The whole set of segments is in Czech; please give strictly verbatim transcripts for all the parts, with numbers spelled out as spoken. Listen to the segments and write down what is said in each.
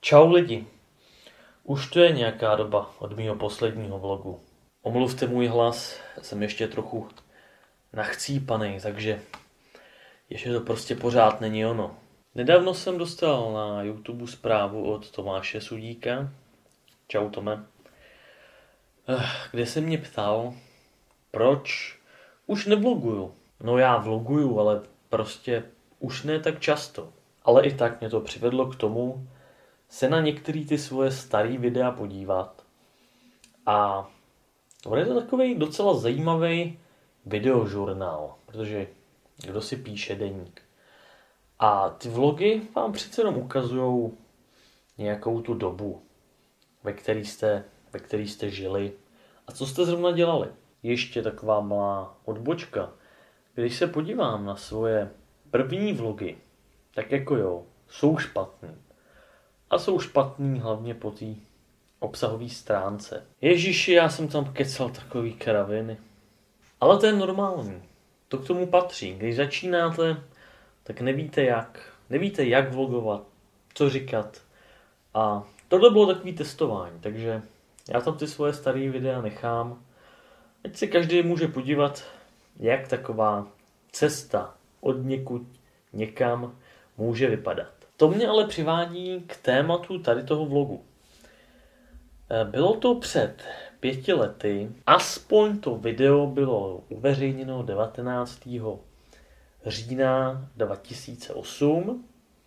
Čau lidi, už to je nějaká doba od mého posledního vlogu. Omluvte můj hlas, jsem ještě trochu nachcípanej, takže ještě to prostě pořád není ono. Nedávno jsem dostal na YouTube zprávu od Tomáše Sudíka, čau Tome, kde se mě ptal, proč už nevloguju. No já vloguju, ale prostě už ne tak často. Ale i tak mě to přivedlo k tomu, se na některé ty svoje staré videa podívat. A to je to takový docela zajímavý videožurnál, protože kdo si píše deník. A ty vlogy vám přece jenom ukazují nějakou tu dobu, ve které jste, ve který jste žili a co jste zrovna dělali. Ještě taková malá odbočka. Když se podívám na svoje první vlogy, tak jako jo, jsou špatný. A jsou špatný hlavně po té obsahové stránce. Ježiši, já jsem tam kecal takový kraviny. Ale to je normální. To k tomu patří. Když začínáte, tak nevíte jak. Nevíte jak vlogovat, co říkat. A tohle bylo takový testování, takže já tam ty svoje staré videa nechám. Ať si každý může podívat, jak taková cesta od někud někam může vypadat. To mě ale přivádí k tématu tady toho vlogu. Bylo to před pěti lety, aspoň to video bylo uveřejněno devatenáctého října dva tisíce osm.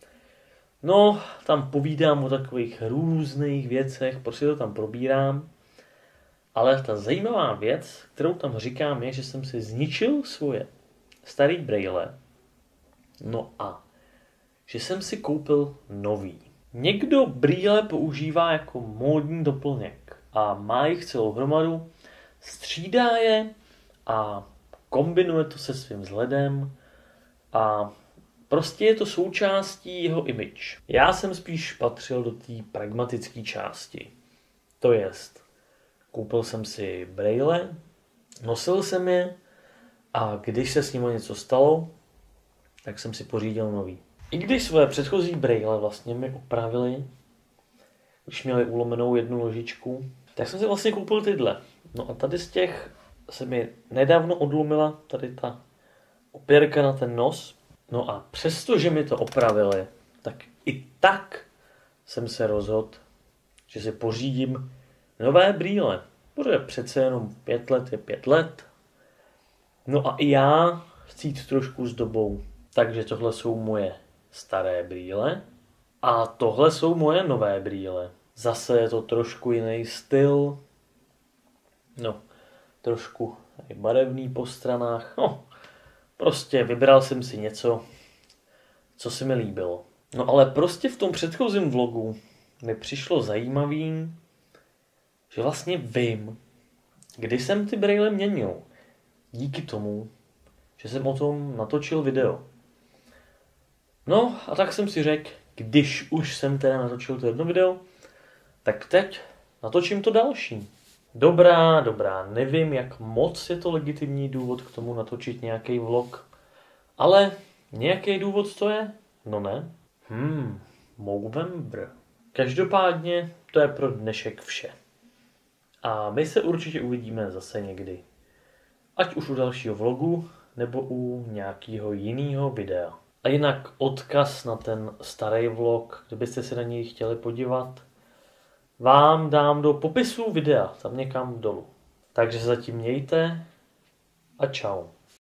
No, tam povídám o takových různých věcech, prostě to tam probírám. Ale ta zajímavá věc, kterou tam říkám, je, že jsem si zničil svoje staré brejle. No a že jsem si koupil nový. Někdo brýle používá jako módní doplněk a má jich celou hromadu, střídá je a kombinuje to se svým vzhledem a prostě je to součástí jeho image. Já jsem spíš patřil do té pragmatické části. To jest, koupil jsem si brejle, nosil jsem je a když se s nimi něco stalo, tak jsem si pořídil nový. I když své předchozí brejle vlastně mi opravili, když měli ulomenou jednu ložičku, tak jsem si vlastně koupil tyhle. No a tady z těch se mi nedávno odlomila tady ta opěrka na ten nos. No a přesto, že mi to opravili, tak i tak jsem se rozhodl, že si pořídím nové brýle. Protože přece jenom pět let je pět let. No a i já chci jít trošku s dobou. Takže tohle jsou moje staré brýle a tohle jsou moje nové brýle. Zase je to trošku jiný styl. No, trošku barevný po stranách. No, prostě vybral jsem si něco, co se mi líbilo. No ale prostě v tom předchozím vlogu mi přišlo zajímavý, že vlastně vím, kdy jsem ty brejle měnil. Díky tomu, že jsem o tom natočil video. No a tak jsem si řekl, když už jsem teda natočil to jedno video, tak teď natočím to další. Dobrá, dobrá, nevím, jak moc je to legitimní důvod k tomu natočit nějaký vlog, ale nějaký důvod to je? No ne. Hmm, Movember. Každopádně to je pro dnešek vše. A my se určitě uvidíme zase někdy. Ať už u dalšího vlogu, nebo u nějakého jiného videa. A jinak odkaz na ten starý vlog, kdybyste se na něj chtěli podívat, vám dám do popisu videa, tam někam dolů. Takže se zatím mějte a čau.